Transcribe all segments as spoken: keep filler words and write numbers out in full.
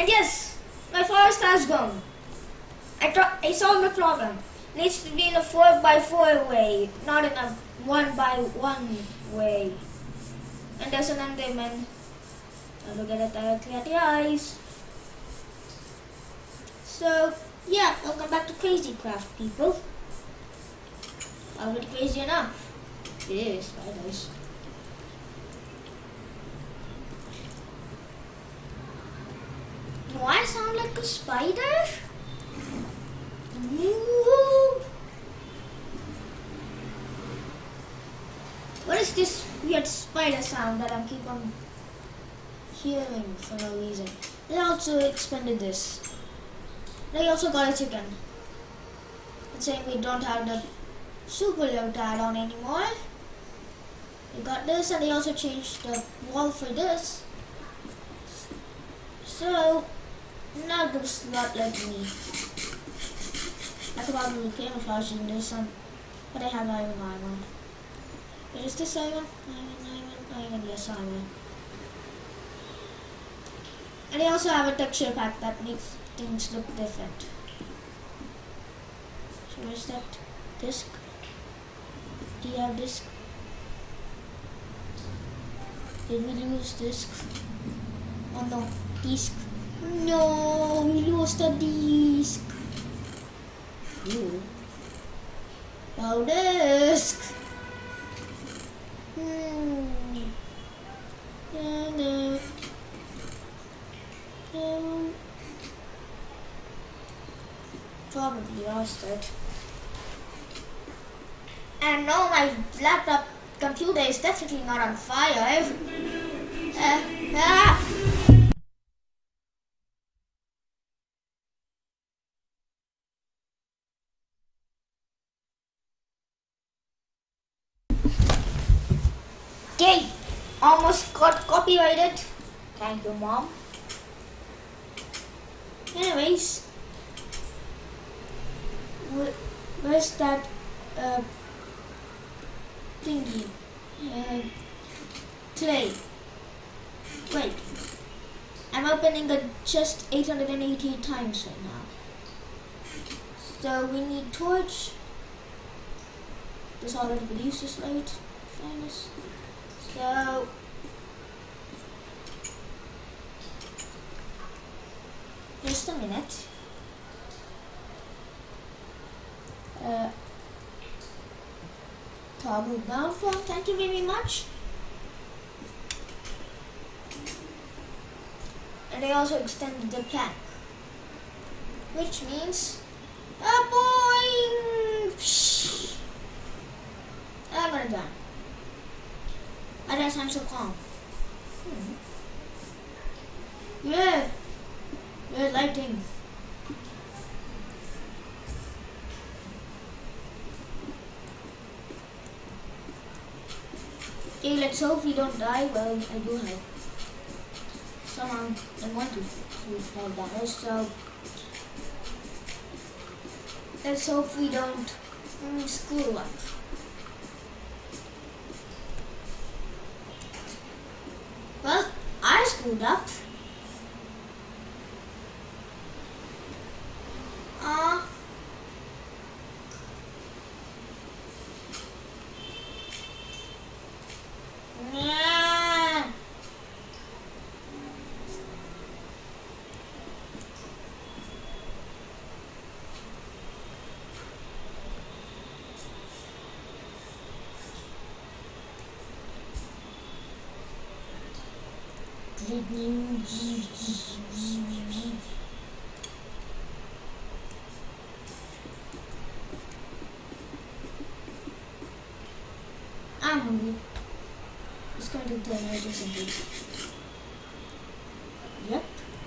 And yes, my forest has gone. I, I solved the problem. It needs to be in a four by four way, not in a one by one way. And there's an enderman. I'll look at it directly at the eyes. So, yeah, welcome back to Crazy Craft, people. Already crazy enough. It is, spiders. Do I sound like a spider? Woo. What is this weird spider sound that I keep on hearing for no reason? They also expanded this. They also got a chicken. It's saying we don't have the super load add-on anymore. We got this, and they also changed the wall for this. So now it looks a lot like me. I could probably camouflage in this one, but I have iron armor. What is this iron? Iron, iron, iron, yes, iron. And they also have a texture pack that makes things look different. So where's that disc? Do you have disc? Did we lose disc? Oh no, disc. No, we lost the disc. Ooh. Oh, disc. Hmm. No, no. No. Probably lost it. And no, my laptop computer is definitely not on fire. Uh, ah. Okay, almost got copyrighted. Thank you, Mom. Anyways, where's that uh, thingy? Uh, clay. Wait, I'm opening the chest eight hundred eighty-eight times right now. So we need torch. This already produces light. Finest. So just a minute. Uh, toggle down from. Thank you very much. And they also extended the plank, which means a boing. I'm gonna die. At that time, so calm. Hmm. Yeah, weird lighting. Okay, let's hope we don't die. Well, I do have someone I want to fall damage, so let's hope we don't mm, screw up. Well, I screwed up. Uh, yeah. Good news. I'm hungry. It's going to turn out just indeed. Yep.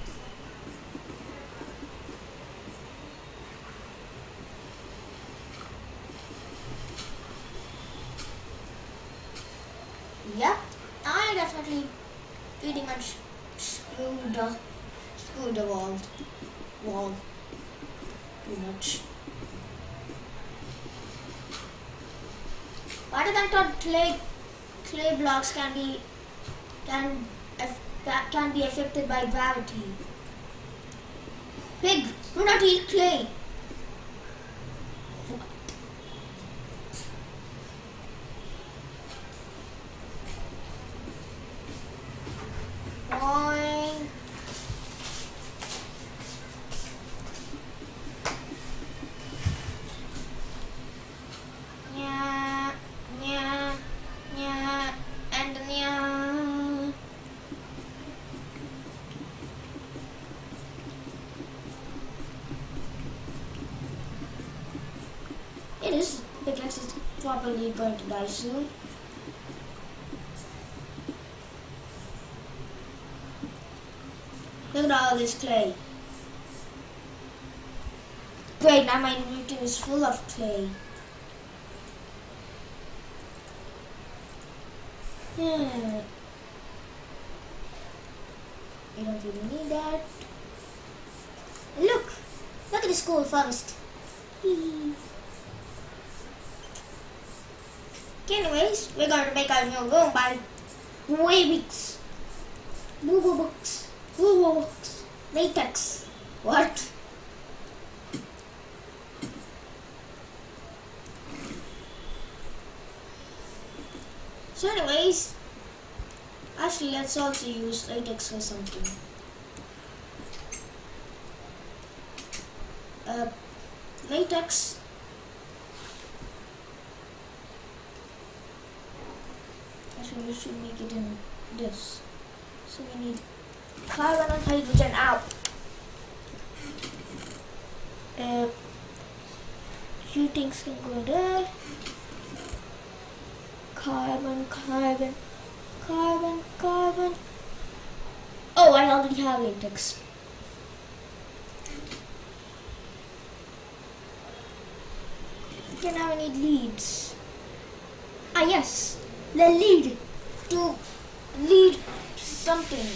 Yep. I definitely pretty much screwed the screwed the wall wall too much. Why did I thought clay clay blocks can be can can be affected by gravity? Pig, do not eat clay. Boing. Nya, nya, nya, and nya. It is pickaxe is probably going to die soon. Look at all this clay. Great, now my inventory is full of clay. Hmm. You don't really need that. Look! Look at this cool forest. Anyways, we're going to make our new room by Wavix. Google Books. Google Books. Latex. What? So anyways, actually let's also use latex for something. Uh, latex. Actually we should make it in this. So we need carbon and hydrogen out. Uh, few things can go there. Carbon, carbon, carbon, carbon. Oh, I already have latex. Okay, now I need leads. Ah, yes, the lead to lead something.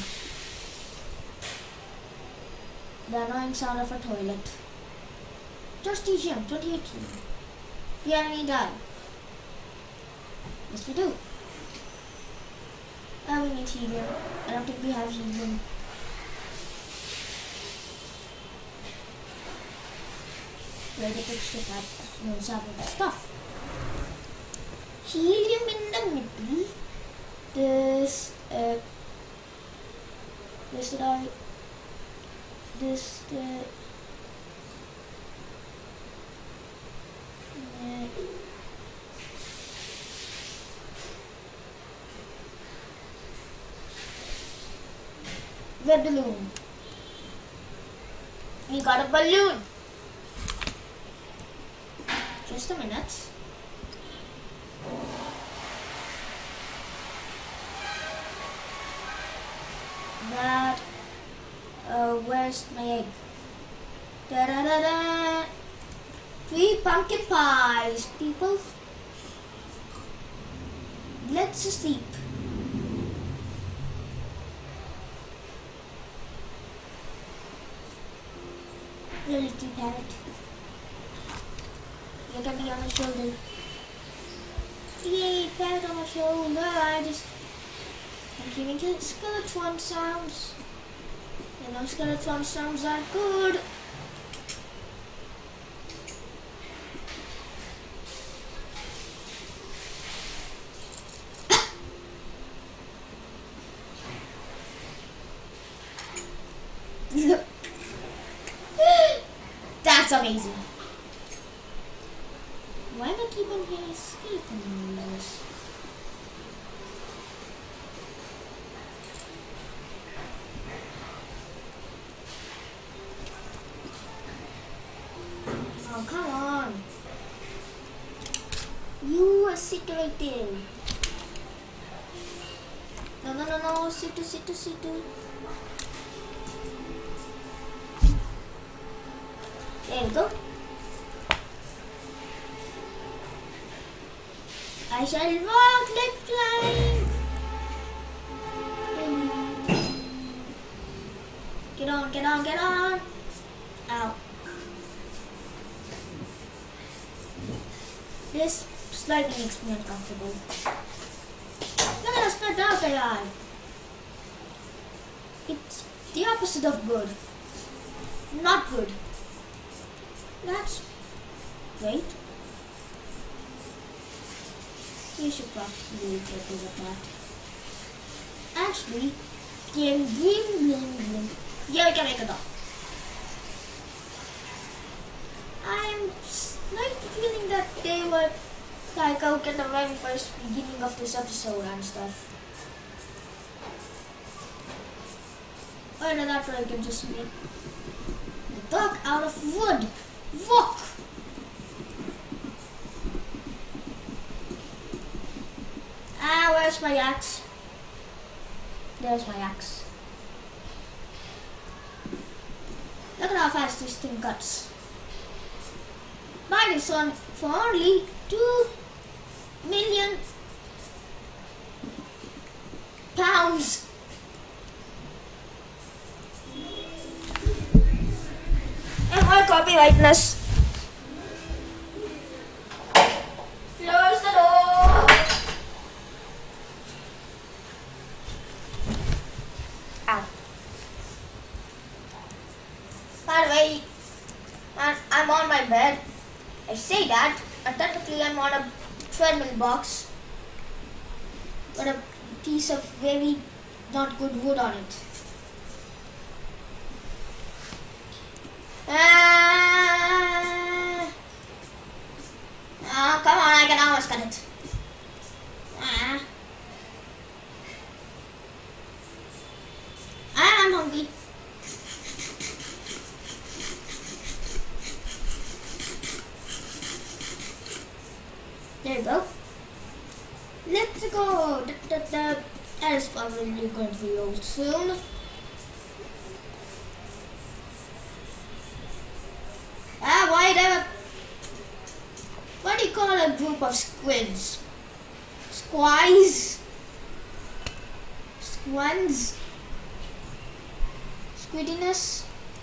The annoying sound of a toilet. Justician, twenty eighteen. The enemy die. Yes, we do. And we need helium. I don't think we have helium. Ready to ship that knows half of the stuff. Helium in the middle. This, uh, this did I, this, the, uh, red balloon. We got a balloon. Just a minute. That. Uh, where's my egg? Da da da da. Three pumpkin pies, people. Let's sleep. Little cute parrot. Look at me on my shoulder. Yay, parrot on my shoulder. I just I'm hearing skeleton sounds. You know, skeleton sounds are good. That's amazing. Why do I keep on hearing skeleton noises? Oh, come on. You sit right there. No, no, no, no. Sit, sit, sit. There we go. I shall walk like flying. Get on, get on, get on. Ow. This slightly makes me uncomfortable. Look at us, not dark guy. It's the opposite of good. Not good. That's great. We should probably get rid of that. Actually, game, game, game, game. Yeah, we can make a dog. I'm like feeling that they were like out at the very first beginning of this episode and stuff. Or no, that way I can just make the dog out of wood. Look! Ah, where's my axe? There's my axe. Look at how fast this thing cuts. Buy this one for only two million pounds. And more copyrightness. Close the door. Ow. By the way, and I'm on my bed. I say that, and technically I'm on a treadmill box with a piece of very not good wood on it. Ah, oh, come on, I can almost cut it. Ah. I'm hungry. There you go. Let's go. Da, da, da. That is probably going to be old soon. Ah, why the? What do you call a group of squids? Squies? Squans? Squidiness?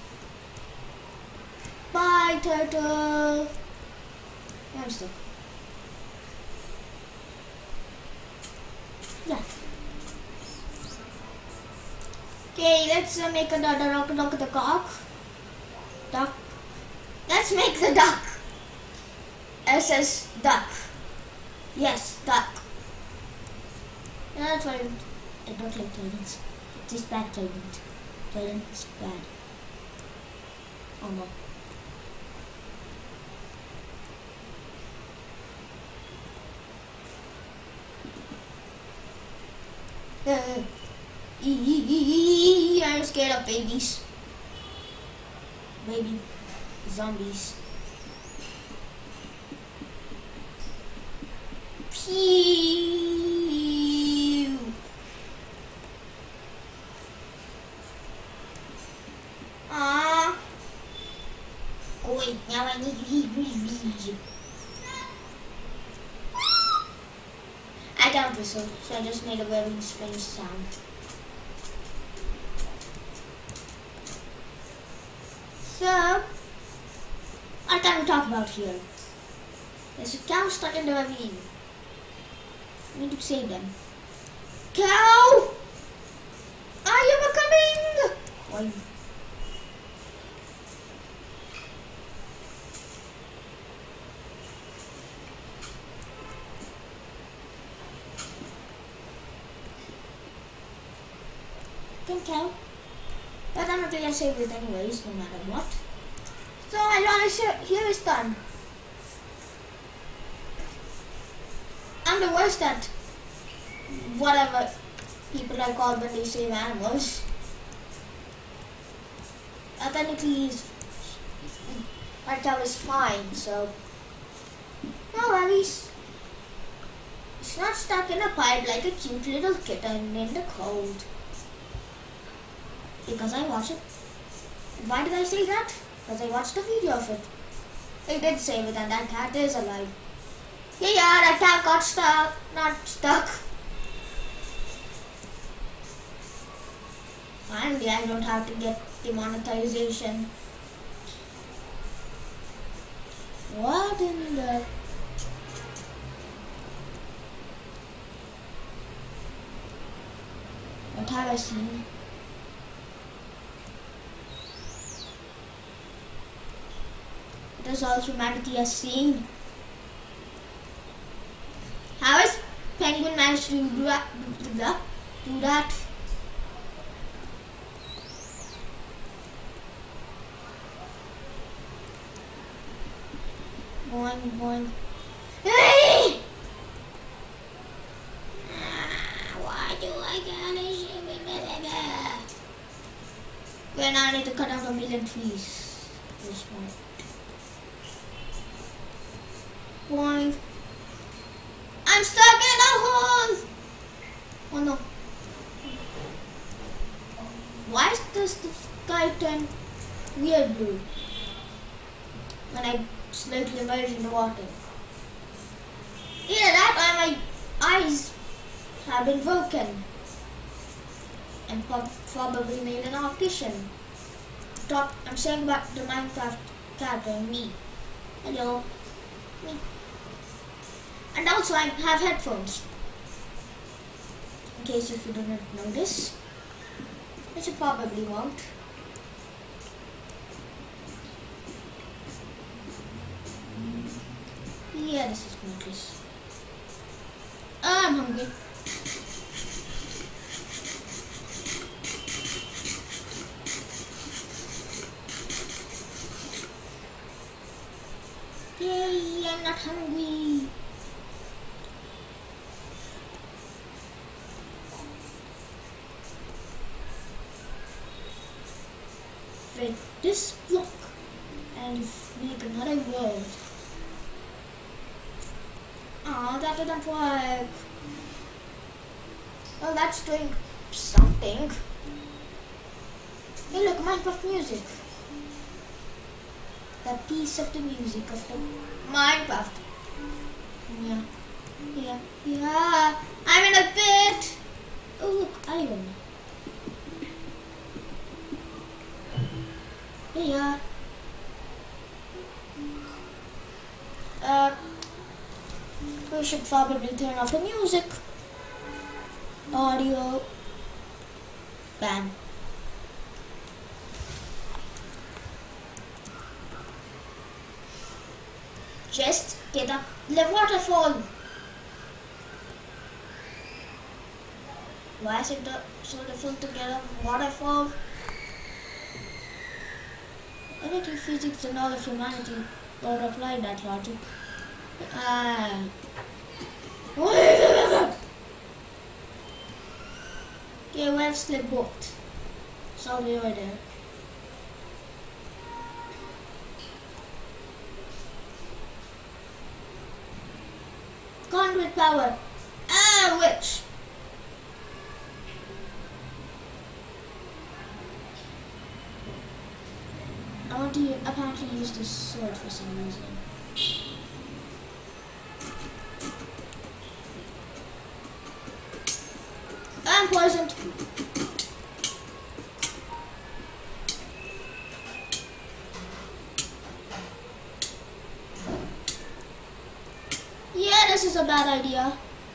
Bye, turtle. I'm stuck. Yeah. Okay, let's uh, make another duck, duck, the cock. Duck. Let's make the duck. It says duck. Yes, duck. Not trident. I don't like tridents. It is bad trident. Trident's bad. Oh no. Uh, I'm scared of babies. Baby zombies. Pew. Ah. Wait, now I need to eat. I can't whistle, so I just made a very strange sound. So, what can we talk about here? There's a cow stuck in the ravine. We need to save them. Cow! Are you coming? Why? Can cow? But I'm not gonna save it anyways, no matter what. So I want to here is done. I'm the worst at whatever people are called when they save animals. Uh, technically, my cow is fine, so no worries. It's not stuck in a pipe like a cute little kitten in the cold. Because I watched it. Why did I say that? Because I watched a video of it. I did save it and that cat is alive. Yeah, yeah, that cat got stuck. Not stuck. Finally, I don't have to get demonetization. What in the... What have I seen? That is all humanity has seen. How has Penguin managed to do that? Do that? Do that? Boing, boing. Hey! Why do I gotta shoot me? Okay, now I need to cut out a million trees. This point. Boing. I'm stuck in a hole! Oh no. Why does the sky turn weird blue when I slightly immerse in the water? Either that or my eyes have been broken and probably made an optician. Talk, I'm saying about the Minecraft character and me. Hello. Me. And also I have headphones. In case if you do not know this. Which you probably won't. Yeah, this is pointless. I'm hungry. Yay, I'm not hungry. Break this block and make another world. Oh, that didn't work. Well, that's doing something. Hey, look, Minecraft music. The piece of the music of the Minecraft. Yeah, yeah, yeah. I'm in a pit. Oh, look, iron. Yeah. Uh, we should probably turn off the music. Audio. Ban. Just get up the waterfall. Why is it the, so difficult to get up waterfall? I bet you physics and all of humanity don't apply that logic. Ah. Okay, where's the boat? It's all the way over there. Conduit power. Ah, witch. I want to apparently use this sword for some reason. I'm poisoned. Yeah, this is a bad idea.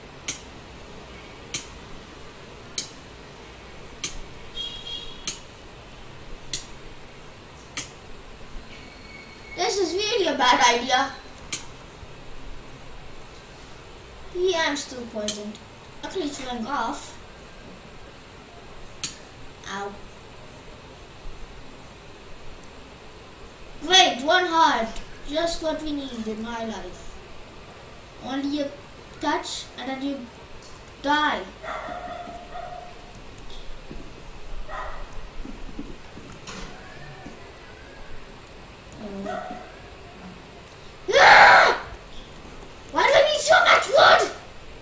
This is really a bad idea. Yeah, I'm still poisoned. Luckily it's going off. Ow. Great, one heart. Just what we need in my life. Only a touch and then you die. Oh. Ah! Why do I need so much wood?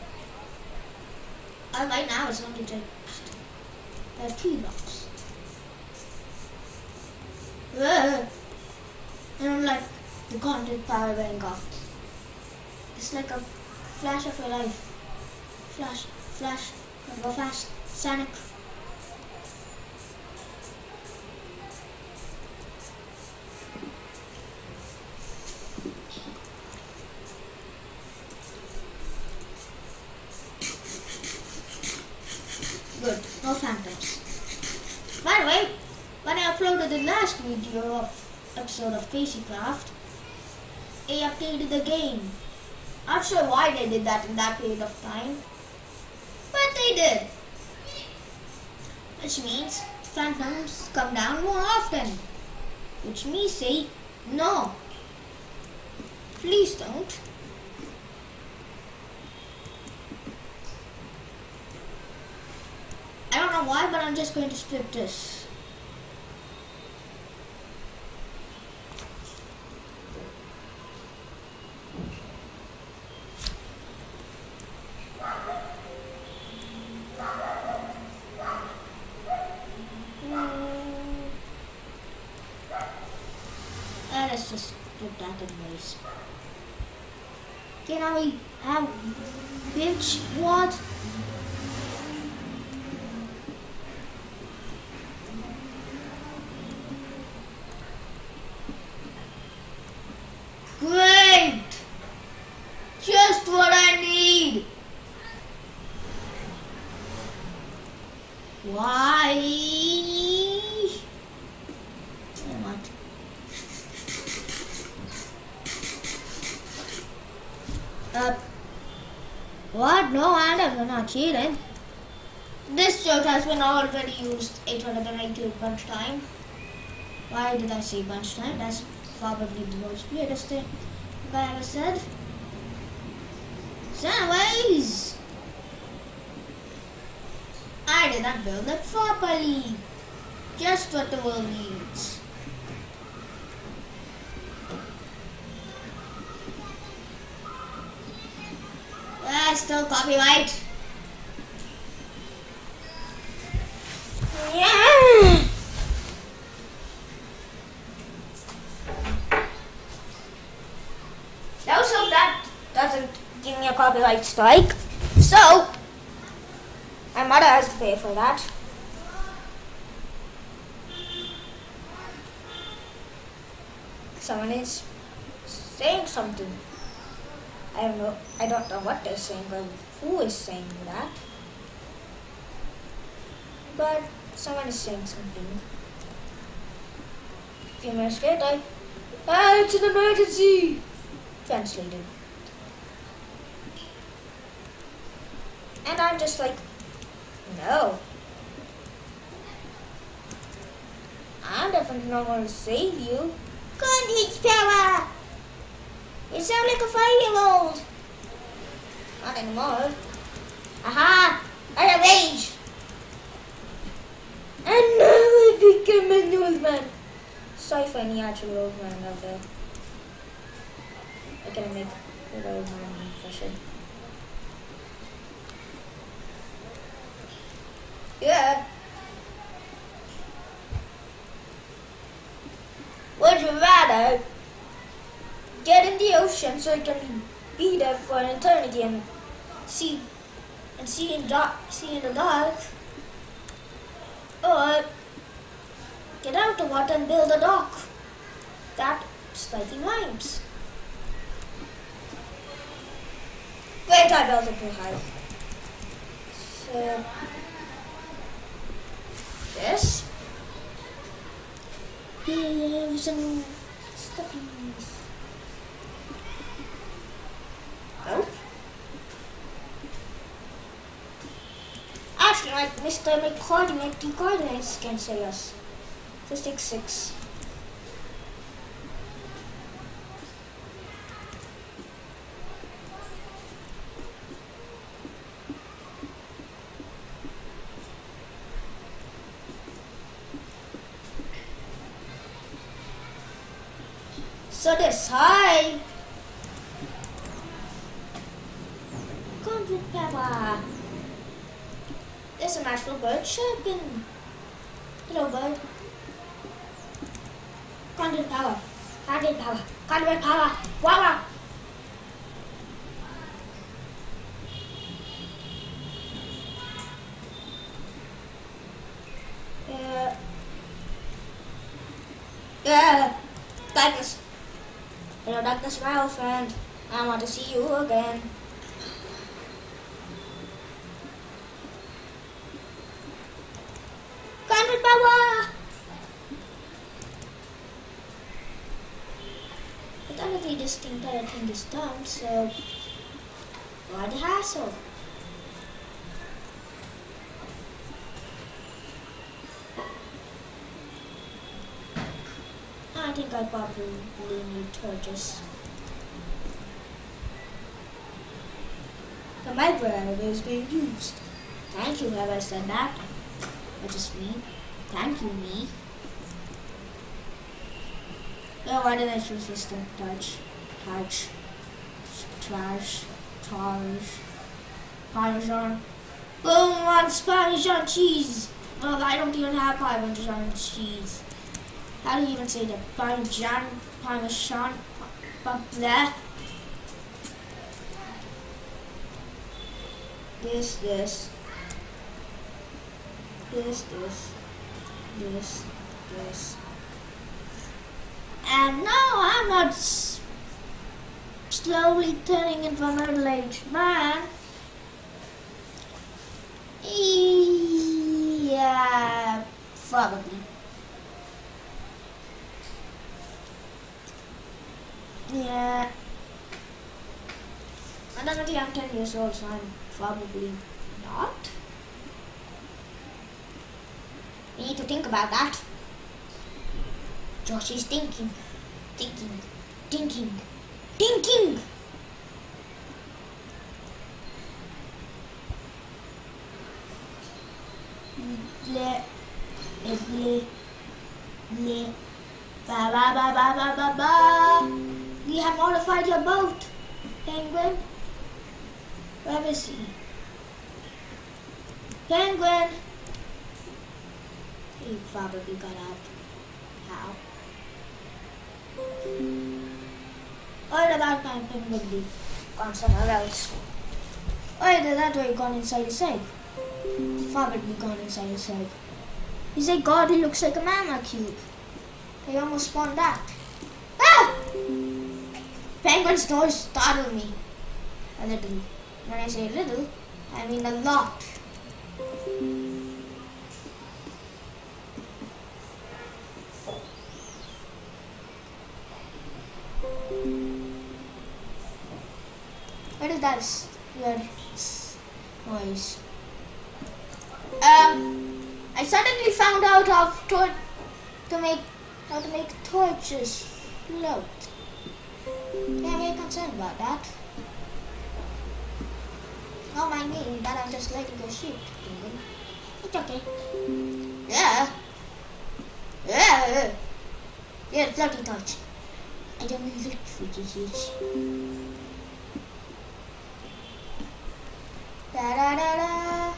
Uh, right now it's only just I have three blocks. Uh, I don't like the content power going off. It's like a flash of your life. Flash, flash, go fast, Sonic. Good, no phantoms. By the way, when I uploaded the last video of episode of Casey Craft, A F K'd the game. Not sure why they did that in that period of time, but they did. Which means phantoms come down more often. Which me say no. Please don't. I don't know why, but I'm just going to strip this. And let's just strip that anyways. Okay, now we have bitch what? Great! Just what I need! Why? What? Uh, what? No, I'm not cheating. This joke has been already used eight hundred eighty-eight bunch time. Why did I say bunch time? That's probably the most weirdest thing I ever said. So anyways, I did not build it properly. Just what the world needs. Ah, still copyright. Yeah. Let's hope that doesn't give me a copyright strike. So, my mother has to pay for that. Someone is saying something. I don't know. I don't know what they're saying, but who is saying that? But someone is saying something. A few minutes later, ah, it's an emergency. Translated. And I'm just like, no. I'm definitely not going to save you. Conduit power! You sound like a five-year-old. Not anymore. Aha! I have age. And now I become an old man. Sorry for any actual old man out there. I can make an old man impression. Yeah. Would you rather get in the ocean so you can be there for an eternity and see and see in dark, see in the dark, or get out the water and build a dock? That slightly rhymes. Wait, I built it too high. So this. Here's some stuffies. Nope. Actually, like Mister McCoordinate, the coordinates can say us. Just take six. So this high. Conduit power. There's a natural bird chirping. Hello, bird. Conduit power. Conduit power. Conduit power. Wow. Yeah. Yeah. Darkness. Hello, darkness, my old friend. I want to see you again. Conduit power. technically this entire thing is done, so why the hassle? I think I probably need torches. The microwave is being used. Thank you, whoever said that. Which is me. Thank you, me. Oh, why did I choose this to touch? Touch. Trash. Trash. Parmesan. Who wants Parmesan cheese? Well, I don't even have Parmesan cheese. How do you even say that? Parmesan, Parmesan, blah. This, this, this, this, this, this. And now I'm not s slowly turning into a middle-aged man. Yeah, probably. Yeah. I don't think I'm ten years old, so I'm probably not. We need to think about that. Josh is thinking, thinking, thinking, thinking. Ble, ble, ble, ba ba ba ba ba ba ba. We have modified your boat, Penguin. Where is he? Penguin! He probably got out. How? Or about my penguin be gone somewhere else. Or either that way gone inside his egg. Probably gone inside his egg. He's a god, he looks like a mama cube. They almost spawned that. Ah! Penguin's noise startled me. A little. When I say a little, I mean a lot. What is that weird noise? Um, I suddenly found out how to, to make how to make torches float. Yeah, I'm very concerned about that. Don't mind me that I'm just letting go shoot. It's okay. Yeah. Yeah. Yeah, floating torch. I don't need it freaky huge. Da da da da.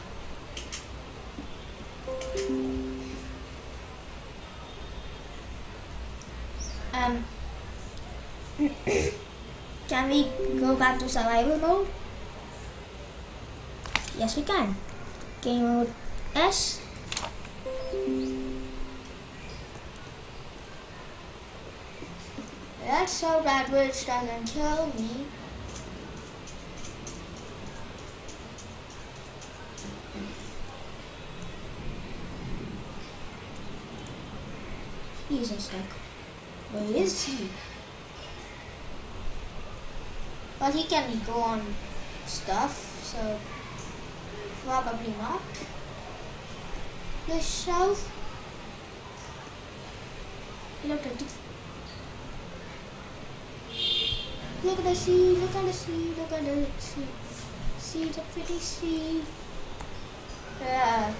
Um. Can we go back to survival mode? Yes, we can. Game mode S. Let's hope that witch doesn't kill me. He isn't stuck. Where is he? But he can go on stuff, so probably not. The shelf. Look at it. Look at the sea, look at the sea, look at the sea. See the pretty sea. Yeah.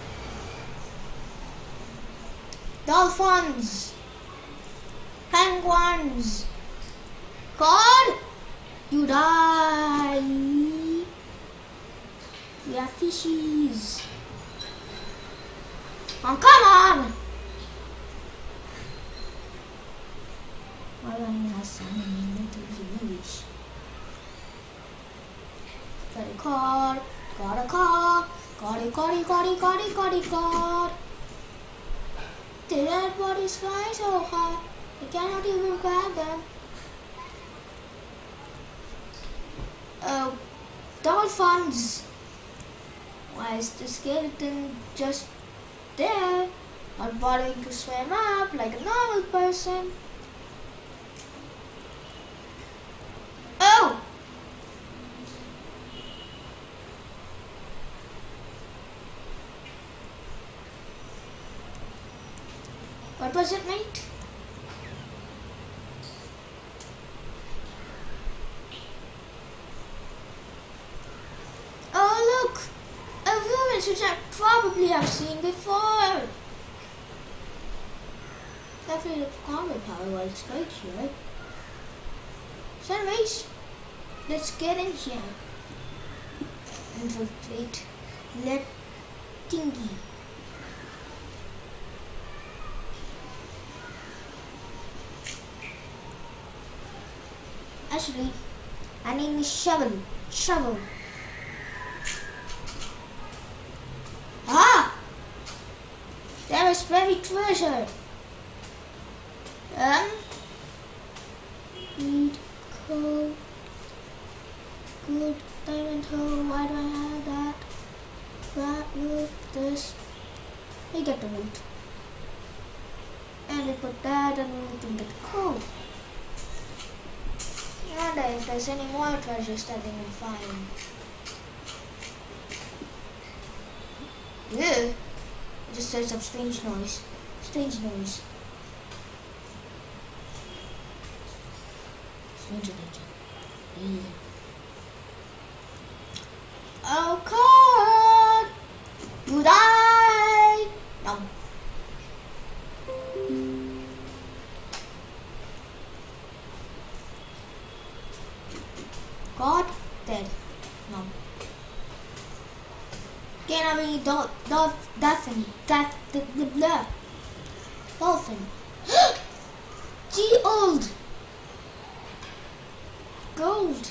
Dolphins. Penguins. God, you die. We are fishies. Oh, come on. Why do I have some in the movies? Got a car, got a car, got a car, got a car, got a car. The dead bodies fly so high, I cannot even grab them. Oh, dolphins. Why is the skeleton just there, not bothering to swim up like a normal person? What was it, mate? Oh look! A ruins which I probably have seen before! Definitely looks combat power while it's right here. So anyways, let's get in here. Infiltrate. Let Tingy. Actually, I name is Shovel. Shovel. Ah! There is buried treasure. Um. Need coal. Good diamond hole. Why do I have that? That wood. This. We get the wood. And we put that and we can get the coal. I wonder if there's any more treasures that they can find. Yeah. It just says some strange noise. Strange noise. Strange nature. Yeah. Oh God! You die! No. God dead. No. Can I be dol dolph dolphin? That the the blah. Dolphin. G-old. Gold.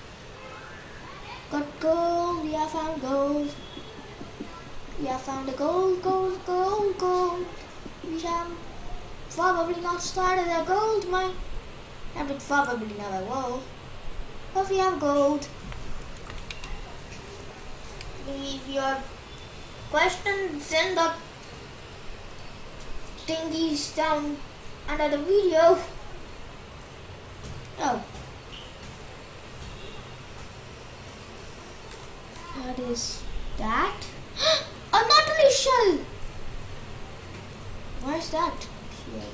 Got gold. We have found gold. We have found the gold, gold, gold, gold. We have probably not started a gold mine. And we probably never will. But we have gold. Leave your questions in the thingies down under the video. Oh. What is that? A Nautilus shell! Why is that here?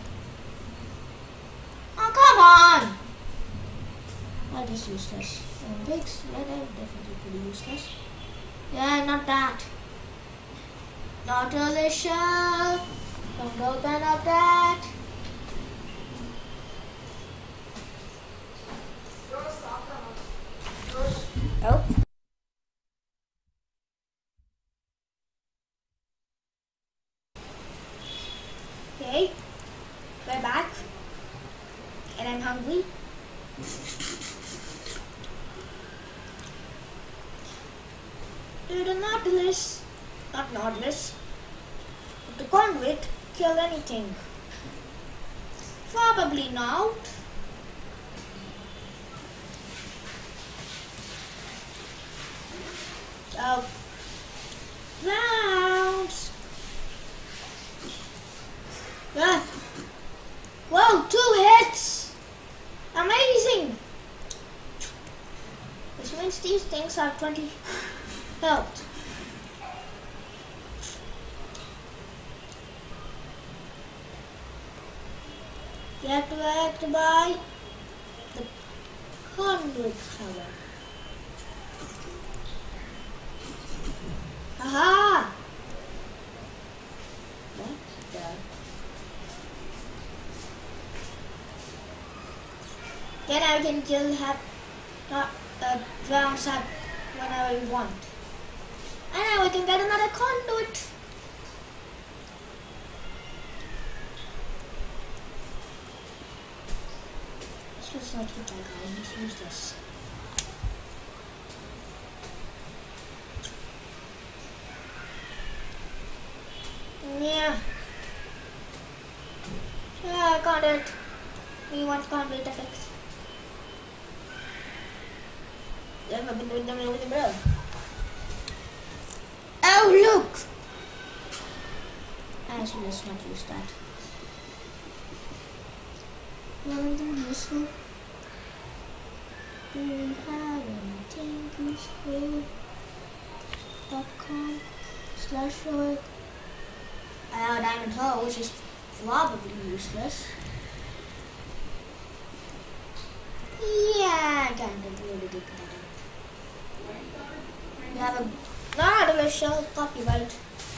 Oh, come on! That is useless. Um, pigs, yeah, they're definitely pretty useless. Yeah, not that. Nautilus shell. Don't open up that. Oh. Okay, we're back, and I'm hungry. Did the Nautilus, not Nautilus, but the convict kill anything? Probably not. So, rounds. Ah. Whoa, two hits! Amazing! Which means these things have twenty health. You have to act by the conduit power. Aha! What the? Then I can kill have not uh, rounds up whenever we want. And now we can get another conduit. This was not hit that guy, just use this. Yeah. Yeah, I got it. We want conduit effects. I've been doing them with the bro. Oh, look! I should just not use that. Anything useful? Do we have anything useful? Dot com slash short. I have a diamond hole, which is Probably useless. Yeah, I can't really dig that up. We have a artificial copyright.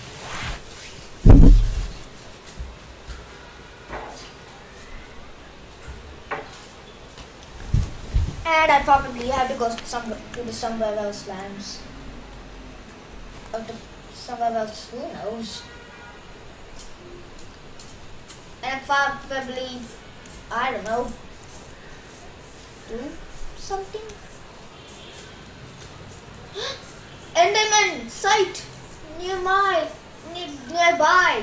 And I probably have to go somewhere to the somewhere else lands. Or to somewhere else, who knows? And probably, I don't know, do something. Enderman sight near my near, nearby.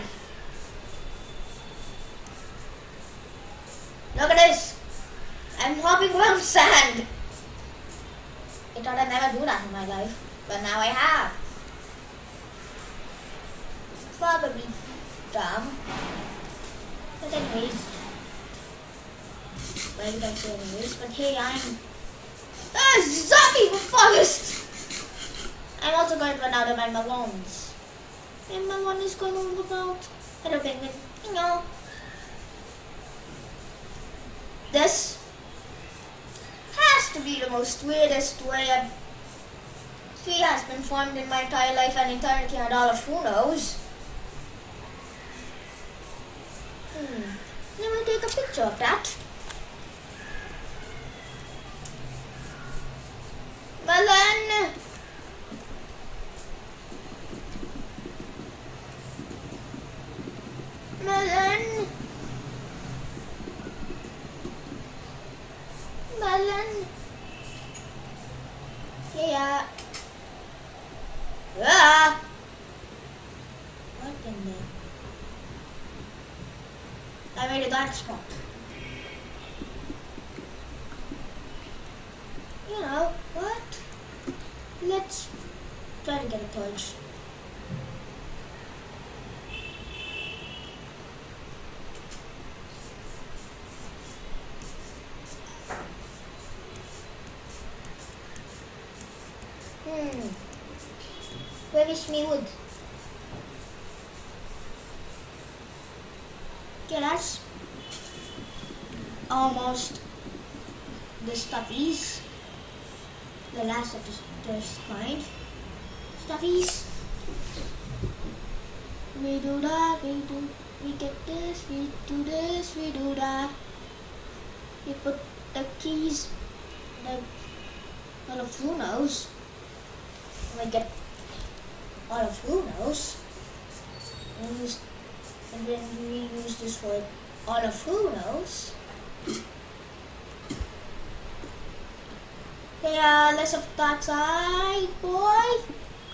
Look at this. I'm hopping around sand. I thought I'd never do that in my life, but now I have. Probably dumb. But anyways. Well, you don't say anyways, but hey, I'm a zombie forest! I'm also going to run out of my bones. And my one is going to look out. Hello, penguin. You know. This has to be the most weirdest way a tree has been formed in my entire life and eternity and all of who knows. Hmm. Let me take a picture of that. Melon! Melon! Melon! Yeah. Ah! What in there? I made a dark spot. You know what? Let's try to get a torch. Hmm. Where is me wood? Okay, that's almost the stuffies. The last of the, this kind. Stuffies. We do that, we do, we get this, we do this, we do that. We put the keys, the, all of who knows. We get all of who knows. And, use, and then we use this for all of who knows. Yeah, less of that side, boy.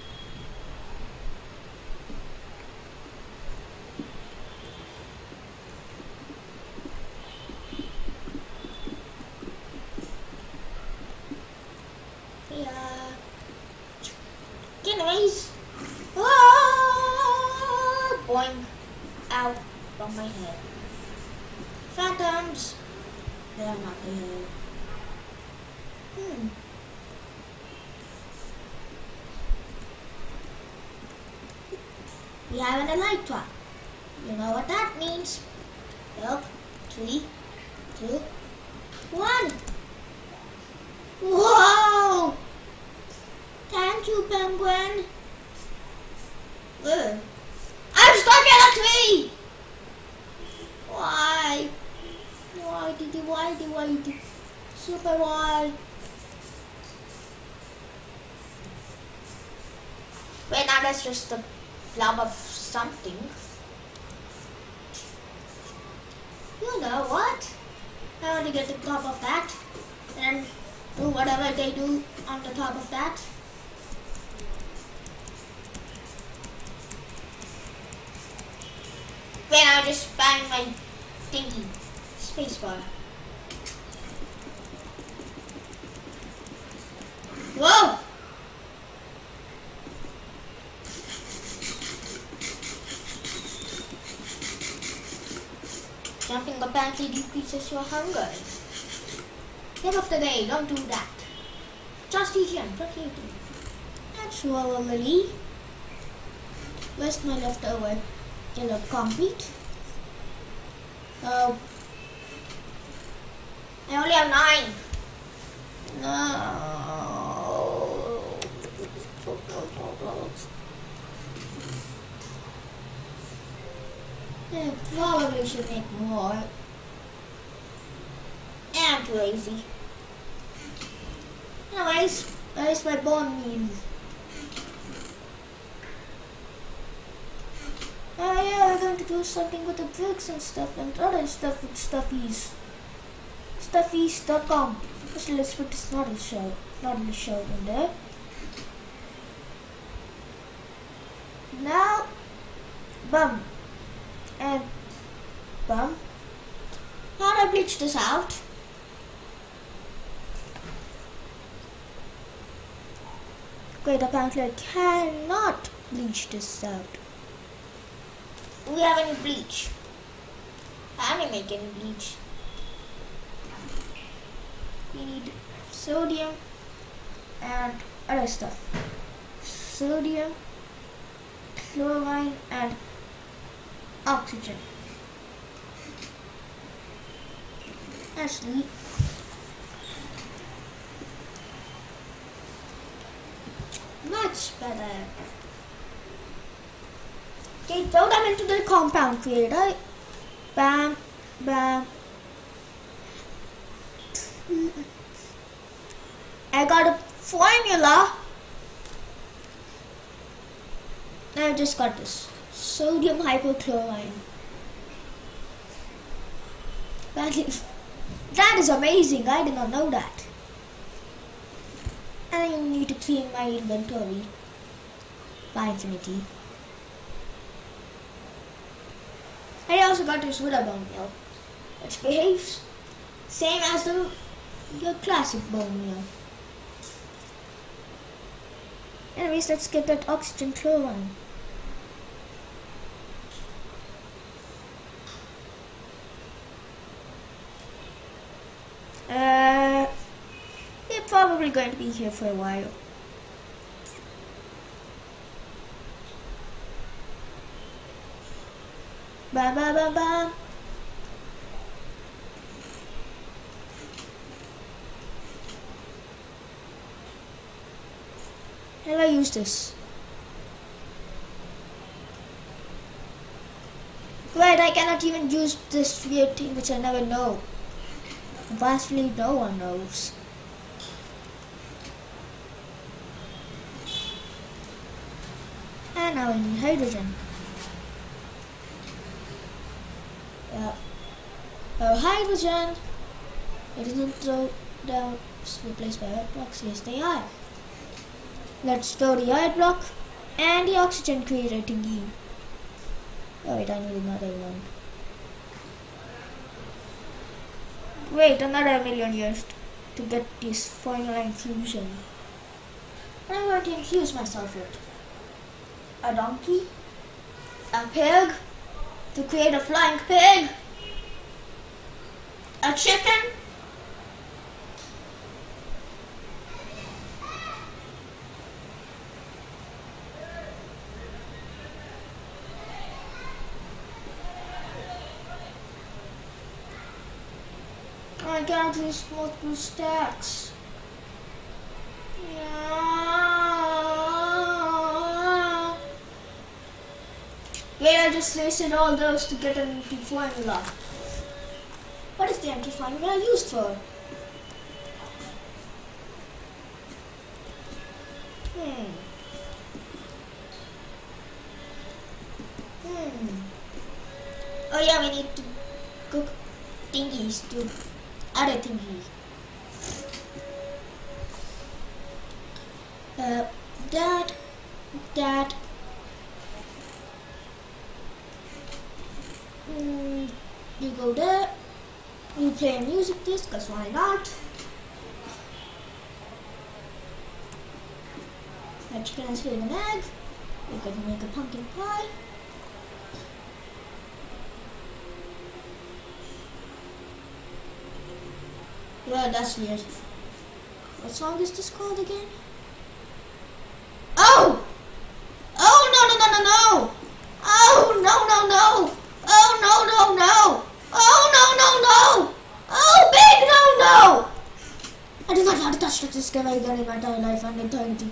Yeah. Anyways. Oh, boing. Ow. From my head. Phantoms. They are not there. Hmm. We have an elytra. You know what that means. Well, three, two, one. Whoa! Thank you, penguin. Ugh. I'm stuck in a tree! Why? Why did you, why did, why did, super why? Wait, now that's just a blob of something. You know what? I want to get the top of that and do whatever they do on the top of that. Wait, I'll just bang my thingy spacebar. Whoa! Jumping apparently decreases your hunger. Tip of the day, don't do that. Just eat here, don't eat it. Actually, where's my leftover yellow concrete? No. I only have nine. No. I probably should make more. I'm too lazy. Anyways, where is my bone meal? Oh yeah, we're going to do something with the bricks and stuff and other stuff with Stuffies. Stuffies dot com. Actually, let's put this Noddle show, Noddle show in there. Now, bum and bum. How do I bleach this out? Great, apparently I cannot bleach this out. Do we have any bleach? I didn't make any bleach. We need sodium and other stuff. Sodium, chlorine, and oxygen. Actually, much better. Okay, throw them into the compound creator. Bam, bam. I got a formula. I just got this. Sodium hypochlorite. That is, that is amazing. I did not know that. And I need to clean my inventory by infinity. I also got this wither bone meal, which behaves same as the your classic bone meal. Anyways, let's get that oxygen chlorine. Uh, we're probably going to be here for a while. Bam, bam, bam, bam. How do I use this? Right, I cannot even use this weird thing which I never know. Vastly, no one knows. And now I need hydrogen. Yeah. Oh, hydrogen! It isn't throw down replaced by iron blocks. Yes, they are. Let's throw the iron block and the oxygen creator thingy. Oh wait, I need another one. Wait, another million years to get this final infusion. And I'm going to infuse myself with a donkey, a pig, to create a flying pig, a chicken, I can't use multiple stacks. Yeah. Wait, I just wasted all those to get an empty formula. What is the empty formula used for? Hmm. Hmm. Oh yeah, we need to cook thingies to other thingy. Uh, that, that. Mm, you go there. You play a music disc, cause why not? A chicken has laid an egg. We could make a pumpkin pie. Well, that's weird. What song is this called again? Oh! Oh, no, no, no, no, no! Oh, no, no, no! Oh, no, no, no! Oh! scare again in my entire life and eternity.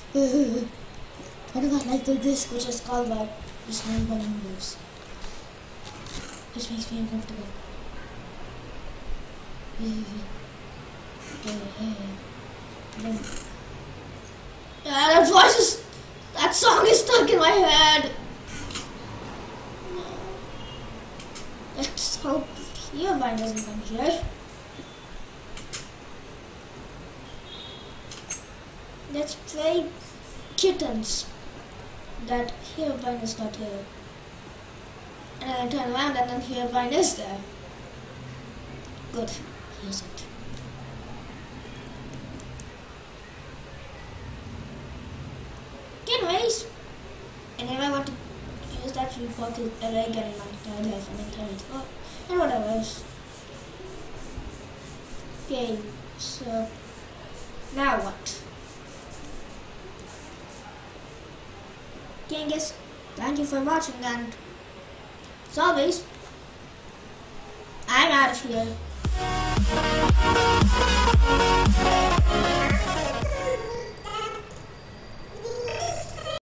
What if I like the disc which is called by is named by numbers? This makes me uncomfortable. Then, yeah, that voice is, that song is stuck in my head. Let's hope Herobrine doesn't come here. Let's play kittens that Herobrine is not here. And then I turn around and then Herobrine is there. Good, he isn't. Anyways, anyway, I want to use that report to array again in my entire life and internet for and whatever else. Okay, so now what? Okay, I guess thank you for watching, and as always, I'm out of here.